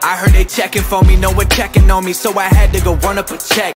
I heard they checking for me, no one checking on me, so I had to go run up a check.